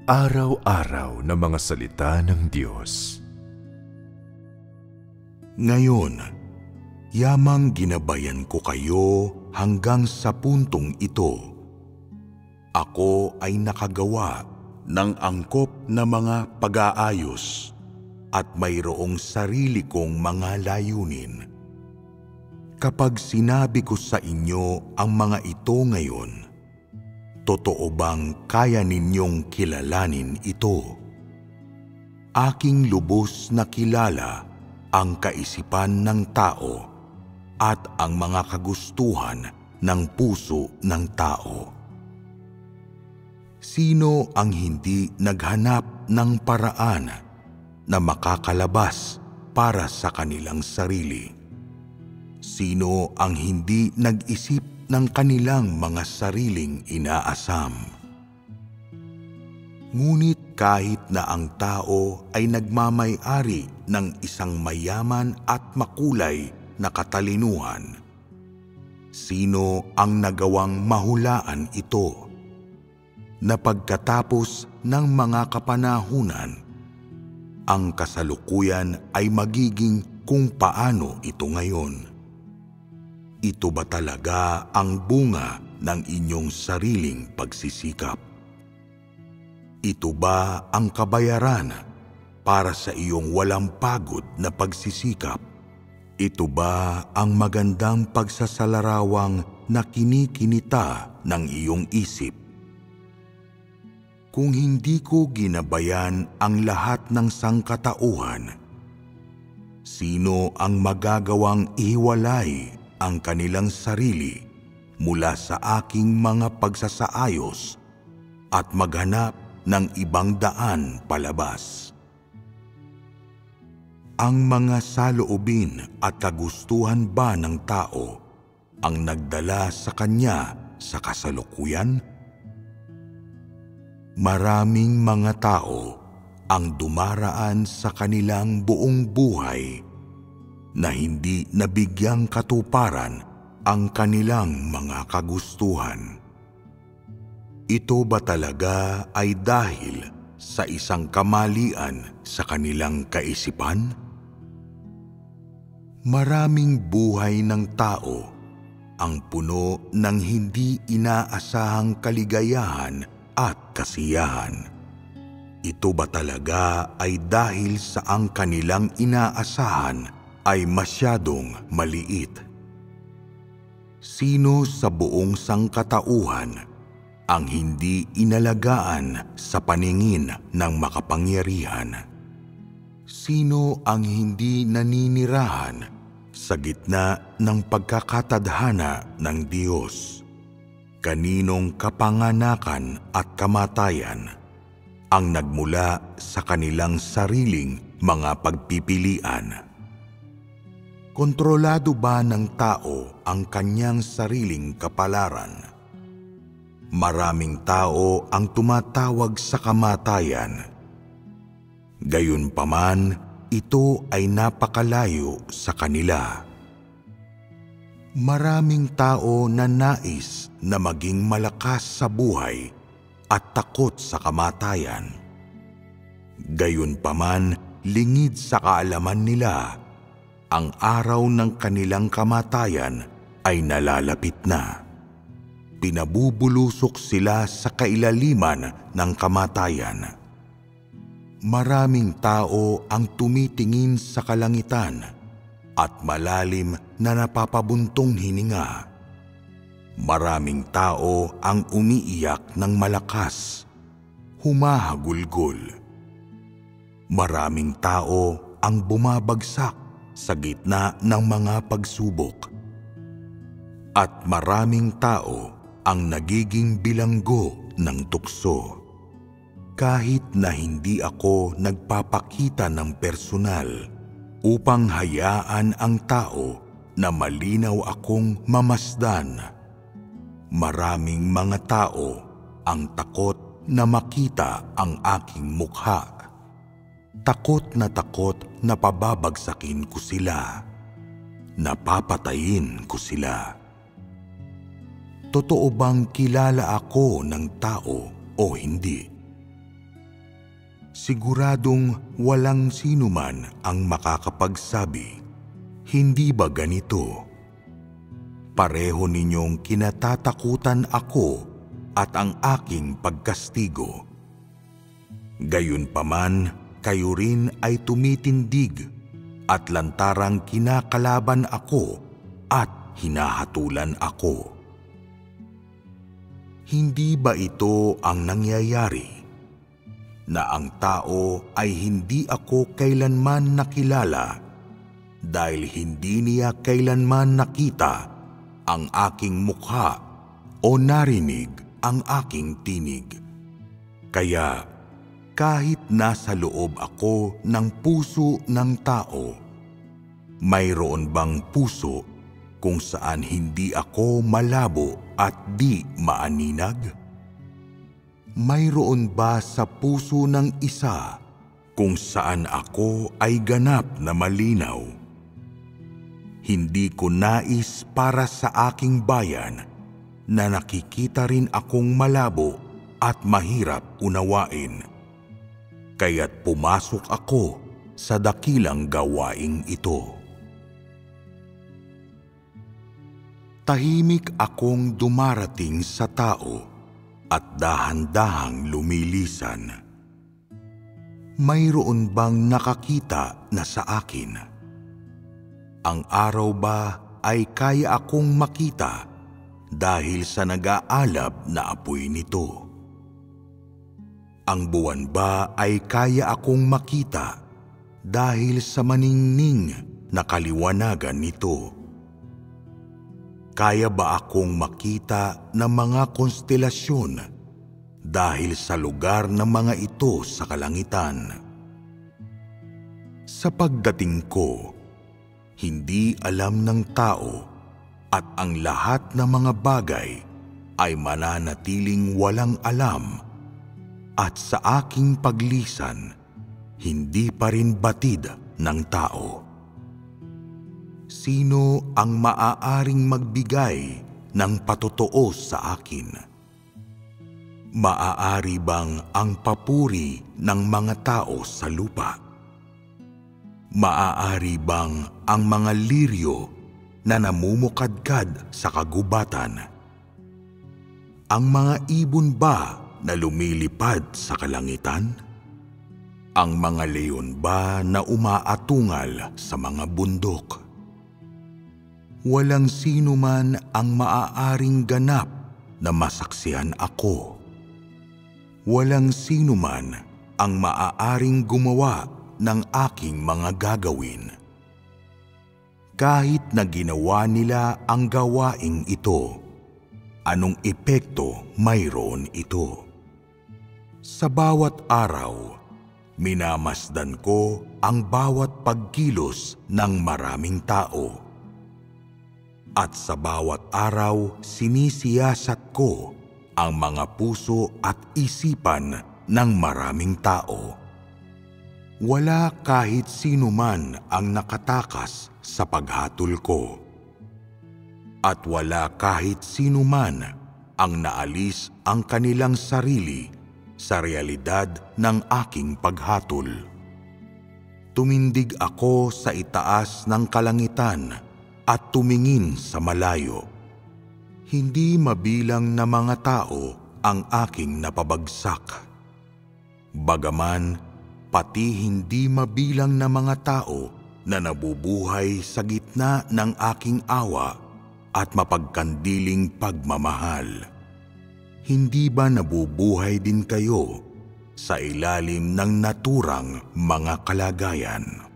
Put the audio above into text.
Araw-araw na mga salita ng Diyos. Ngayon, yamang ginabayan ko kayo hanggang sa puntong ito. Ako ay nakagawa ng angkop na mga pag-aayos at mayroong sarili kong mga layunin. Kapag sinabi ko sa inyo ang mga ito ngayon, totoo bang kaya ninyong kilalanin ito? Aking lubos na kilala ang kaisipan ng tao at ang mga kagustuhan ng puso ng tao. Sino ang hindi naghanap ng paraan na makakalabas para sa kanilang sarili? Sino ang hindi nag-isip ng kanilang mga sariling inaasam? Ngunit kahit na ang tao ay nagmamay-ari ng isang mayaman at makulay na katalinuhan, sino ang nagawang mahulaan ito? Na pagkatapos ng mga kapanahunan, ang kasalukuyan ay magiging kung paano ito ngayon. Ito ba talaga ang bunga ng inyong sariling pagsisikap? Ito ba ang kabayaran para sa iyong walang pagod na pagsisikap? Ito ba ang magandang pagsasalarawang na kinikinita ng iyong isip? Kung hindi ko ginabayan ang lahat ng sangkatauhan, sino ang magagawang ihiwalay ang kanilang sarili mula sa aking mga pagsasaayos at maghanap ng ibang daan palabas? Ang mga saloobin at kagustuhan ba ng tao ang nagdala sa kanya sa kasalukuyan? Maraming mga tao ang dumaraan sa kanilang buong buhay na hindi nabigyang katuparan ang kanilang mga kagustuhan. Ito ba talaga ay dahil sa isang kamalian sa kanilang kaisipan? Maraming buhay ng tao ang puno ng hindi inaasahang kaligayahan at kasiyahan. Ito ba talaga ay dahil sa ang kanilang inaasahan ay masyadong maliit? Sino sa buong sangkatauhan ang hindi inalagaan sa paningin ng makapangyarihan? Sino ang hindi naninirahan sa gitna ng pagkakatadhana ng Diyos? Kaninong kapanganakan at kamatayan ang nagmula sa kanilang sariling mga pagpipilian? Kontrolado ba ng tao ang kanyang sariling kapalaran? Maraming tao ang tumatawag sa kamatayan. Gayunpaman, ito ay napakalayo sa kanila. Maraming tao na nais na maging malakas sa buhay at takot sa kamatayan. Gayunpaman, lingid sa kaalaman nila, ang araw ng kanilang kamatayan ay nalalapit na. Pinabubulusok sila sa kailaliman ng kamatayan. Maraming tao ang tumitingin sa kalangitan at malalim na napapabuntong hininga. Maraming tao ang umiiyak ng malakas, humahagulgol. Maraming tao ang bumabagsak sa gitna ng mga pagsubok. At maraming tao ang nagiging bilanggo ng tukso. Kahit na hindi ako nagpapakita ng personal upang hayaan ang tao na malinaw akong mamasdan, maraming mga tao ang takot na makita ang aking mukha. Takot na pababagsakin ko sila, napapatayin ko sila. Totoo bang kilala ako ng tao o hindi? Siguradong walang sinuman ang makakapagsabi, "Hindi ba ganito?" Pareho ninyong kinatatakutan ako at ang aking pagkastigo. Gayunpaman, kayo rin ay tumitindig at lantarang kinakalaban ako at hinahatulan ako. Hindi ba ito ang nangyayari? Na ang tao ay hindi ako kailanman nakilala dahil hindi niya kailanman nakita ang aking mukha o narinig ang aking tinig. Kaya kahit nasa loob ako ng puso ng tao, mayroon bang puso kung saan hindi ako malabo at di maaninag? Mayroon ba sa puso ng isa kung saan ako ay ganap na malinaw? Hindi ko nais para sa aking bayan na nakikita rin akong malabo at mahirap unawain. Kaya't pumasok ako sa dakilang gawaing ito. Tahimik akong dumarating sa tao at dahan-dahang lumilisan. Mayroon bang nakakita na sa akin? Ang araw ba ay kaya akong makita dahil sa nag-aalab na apoy nito? Ang buwan ba ay kaya akong makita dahil sa maningning na kaliwanagan nito? Kaya ba akong makita ng mga konstelasyon dahil sa lugar ng mga ito sa kalangitan? Sa pagdating ko, hindi alam ng tao at ang lahat ng mga bagay ay mananatiling walang alam at sa aking paglisan, hindi pa rin batid ng tao. Sino ang maaaring magbigay ng patotoo sa akin? Maaari bang ang papuri ng mga tao sa lupa? Maaari bang ang mga liryo na namumukadkad sa kagubatan? Ang mga ibon ba na lumilipad sa kalangitan? Ang mga leon ba na umaatungal sa mga bundok? Walang sino man ang maaaring ganap na masaksihan ako. Walang sino man ang maaaring gumawa ng aking mga gagawin. Kahit na ginawa nila ang gawaing ito, anong epekto mayroon ito? Sa bawat araw, minamasdan ko ang bawat pagkilos ng maraming tao. At sa bawat araw, sinisiyasat ko ang mga puso at isipan ng maraming tao. Wala kahit sino man ang nakatakas sa paghatol ko. At wala kahit sino man ang naalis ang kanilang sarili sa realidad ng aking paghatol. Tumindig ako sa itaas ng kalangitan at tumingin sa malayo. Hindi mabilang na mga tao ang aking napabagsak. Bagaman, pati hindi mabilang na mga tao na nabubuhay sa gitna ng aking awa at mapagkandiling pagmamahal. Hindi ba nabubuhay din kayo sa ilalim ng naturang mga kalagayan?